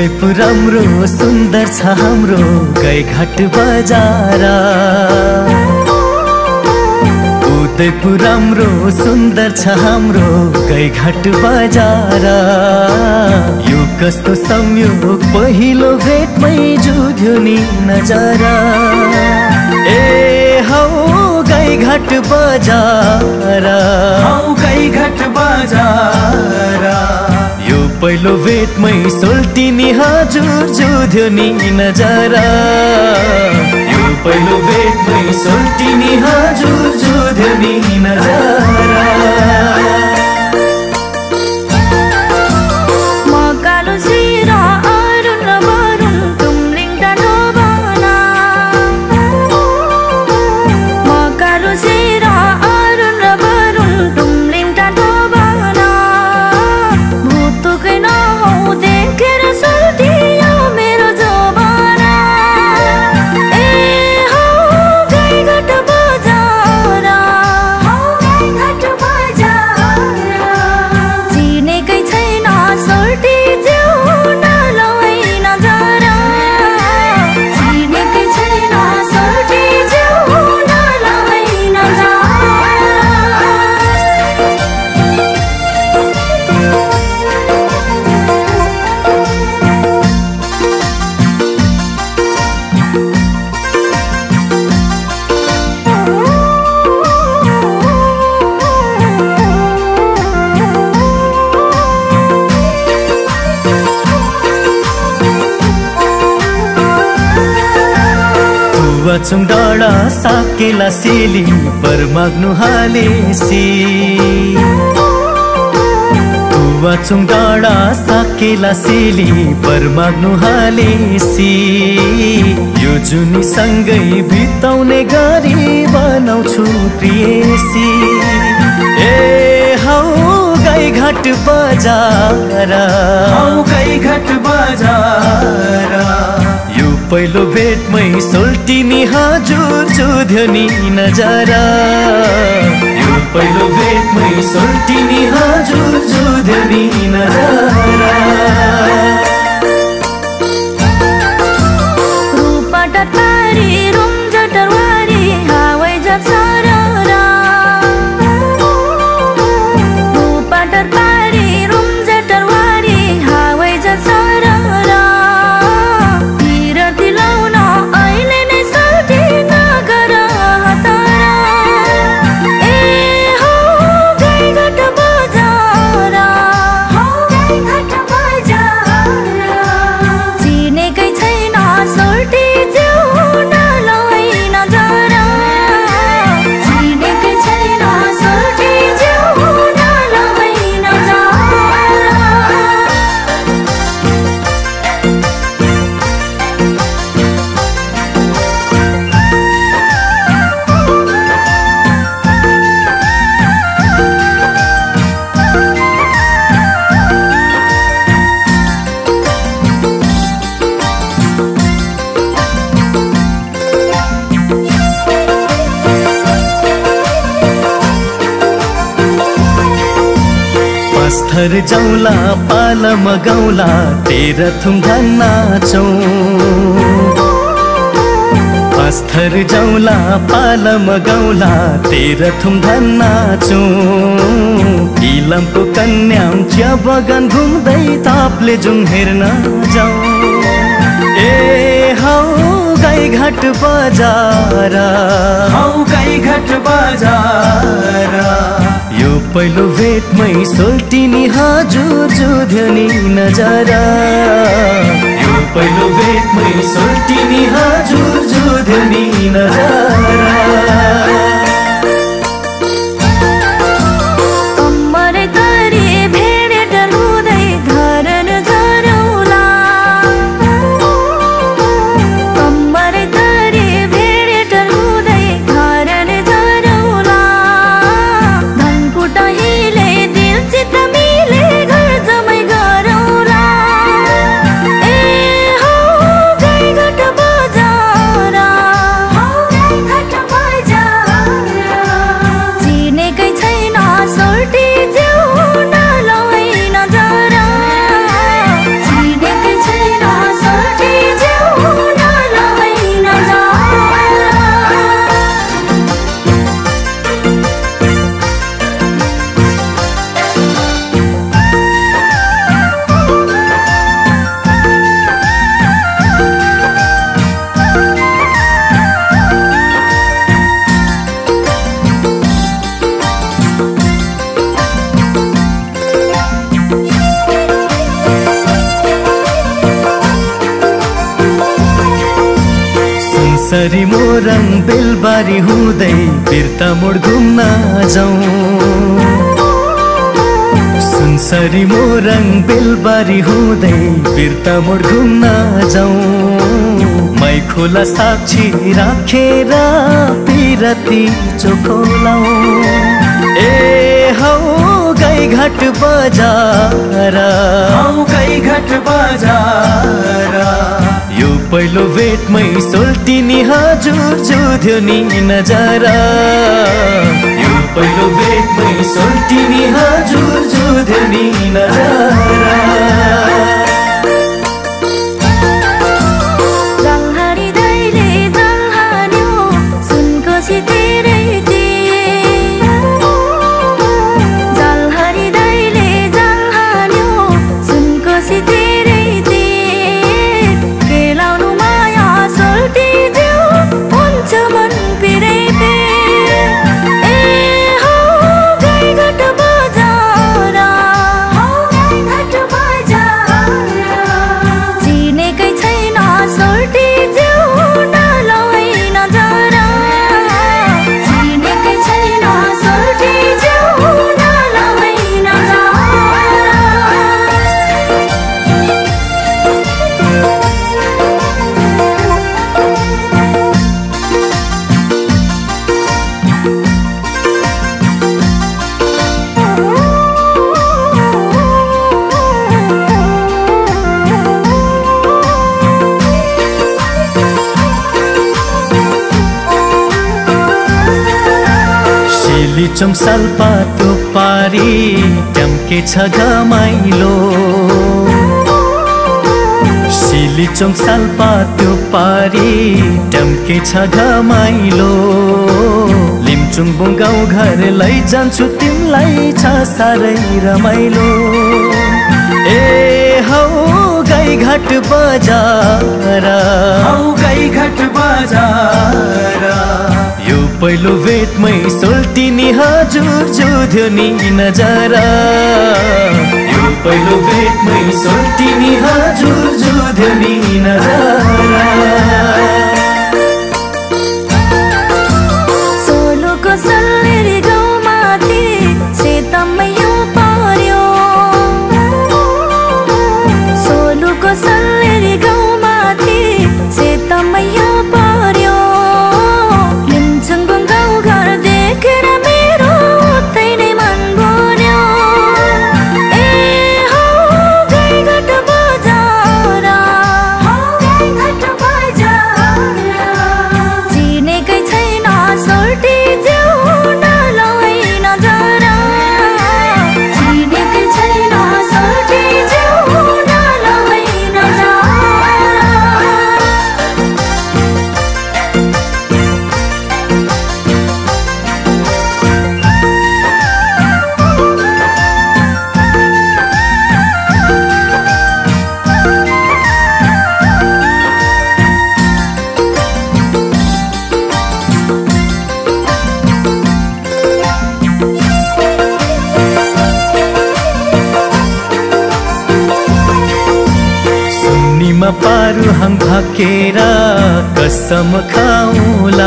उदयपुर राम्रो सुन्दर छ हाम्रो गाईघाट बजार। उदयपुर राम्रो सुन्दर छ हाम्रो गाईघाट बजार। यो कस्तो संयोग पहिलो भेटमै जुध्यो नि नजरा। ए हौ गाईघाट बजार, हौ गाईघाट बजार। यो पहिलो भेटमै सोल्टिनी हजुर जुध्यो नि नजरा। यो पहिलो भेटमै सोल्टिनी हजुर जुध्यो नि नजरा। चुङ डाँडा साकेला सेली परमाग्नु हालेसी। चुङ डाँडा साकेला सेली परमाग्नु हालेसी। यो जुनी सँगै बिताउने गरी बनाउँछु प्रियसी। ए हौ गाईघाट बजार, हौ गाईघाट बजार। यो पहिलो भेटमै सोल्टिनी हजुर जुध्यो नि नजरा। यो पहिलो भेटमै सोल्टिनी हजुर जुध्यो नि नजरा। पस्थर जाउँला पालम गाउँला तेह्रथुम धान नाचौँ। पस्थर जाउँला पालम गाउँला तेह्रथुम धान नाचौँ। इलामको कन्याम चिया बगान घुम्दै तापले जुङ हेर्न जाउँ। ए हौ गाईघाट बजार, हौ गाईघाट बजार। यो पहिलो भेटमै सोल्टिनी हजुर जुध्यो नि नजरा। यो पहिलो भेटमै सोल्टिनी हजुर जुध्यो नि नजरा। सुनसरी मोरङ बेलबारी हुँदै बिर्ता मोड घुम्न जाउँ। सुनसरी मोरङ बेलबारी हुँदै बिर्ता मोड घुम्न जाउँ। मै खोला साक्षी राखेर पिरती चोखोलाउँ। ए हौ गाईघाट बजार, हौ गाईघाट बजार। यो पहिलो भेटमै सोल्टिनी हजुर जुध्यो नि नजारा। यो पहिलो भेटमै सोल्टिनी हजुर जुध्यो नि नजारा। लिचोङ सालपातो पारी ट्याम्के छ घमाइलो। सिलिचोङ सालपातो पारी ट्याम्के छ घमाइलो। लिम्चुङ बुङ्गाउँ घर लैजान्छु तिमीलाई छ साह्रै रमाइलो। ए हौ गाईघाट बजार, हौ गाईघाट बजार। यो पहिलो भेटमै सोल्टिनी हजुर जुध्यो नि नजारा। यो पहिलो भेटमै सोल्टिनी हजुर जुध्यो नि नजारा। सोलुको सल्लेरी गाउँमाथि सेतमै यो पर्यो। सोलुको सल्लेरी गाउँमाथि सेतमै यो पर्यो। पारु हङ भाकेर कसम खाउला।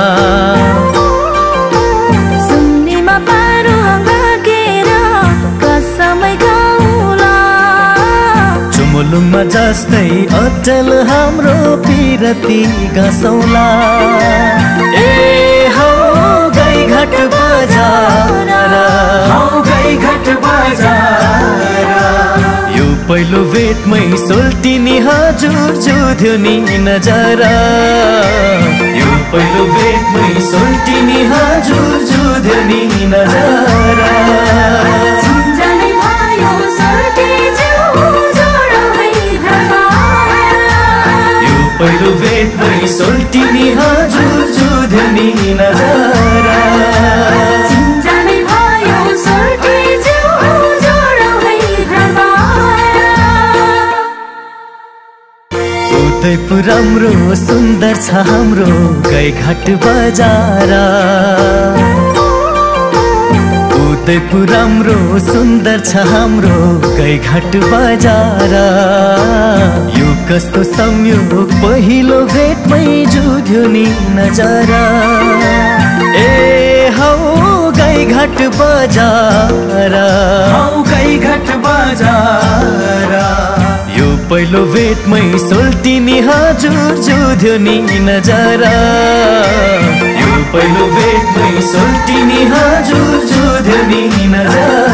सुन्नीमा पारु हङ भाकेर कसमै खाउला। चुमुलुङमा जस्तै अचल हाम्रो पिरती गाँसौला। ए हौ गाईघाट बजार, हौ गाईघाट बजार। यो पहिलो भेटमै सोल्टिनी हजुर जुध्यो नि नजारा। यो पहिलो भेटमै सोल्टिनी हजुर जुध्यो नि नजारा। चिन्जानै भयो सोल्टी ज्यू जोडो है घरमा। यो पहिलो भेटमै सोल्टिनी हजुर जुध्यो नि नजारा। चिन्जानै भयो सोल्टी ज्यू जोडो है घरमा। उदयपुर राम्रो सुन्दर छ हाम्रो गाईघाट बजार। उदयपुर राम्रो सुन्दर छ हाम्रो गाईघाट बजार। यो कस्तो संयोग पहिलो भेटमै जुध्यो नि नजारा ए हौ गाईघाट बजार हौ गाईघाट बजार यो पहिलो भेटमै सोल्टिनी हजुर जुध्यो नि नजारा यो पहिलो भेटमै सोल्टिनी हजुर जुध्यो नि नजारा